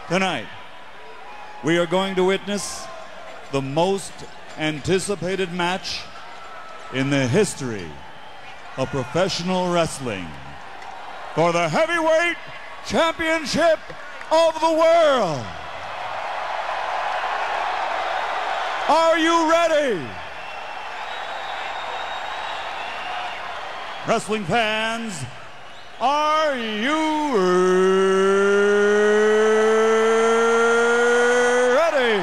Tonight, we are going to witness the most anticipated match in the history of professional wrestling for the heavyweight championship of the world. Are you ready? Wrestling fans, are you ready?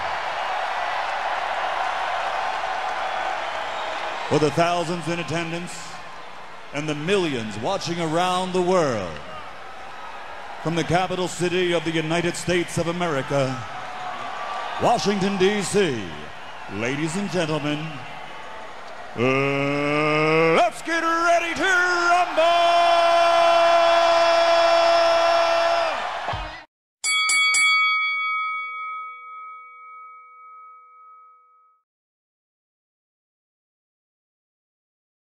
For the thousands in attendance and the millions watching around the world, from the capital city of the United States of America, Washington, D.C., ladies and gentlemen, let's get ready to rumble!